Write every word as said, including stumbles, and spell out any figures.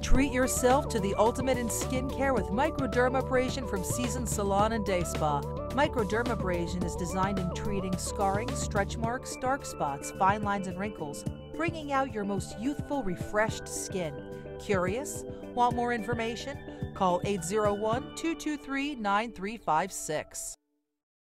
Treat yourself to the ultimate in skincare with microdermabrasion from Seasoned Salon and Day Spa. Microdermabrasion is designed in treating scarring, stretch marks, dark spots, fine lines, and wrinkles, bringing out your most youthful, refreshed skin. Curious? Want more information? Call eight zero one, two two three, nine three five six.